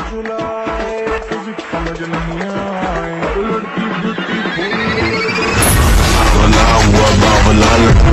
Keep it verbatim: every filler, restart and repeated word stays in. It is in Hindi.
सुलाए तुझे समझ नहीं आए, लड़की ब्यूटीफुल बावला हुआ बावला।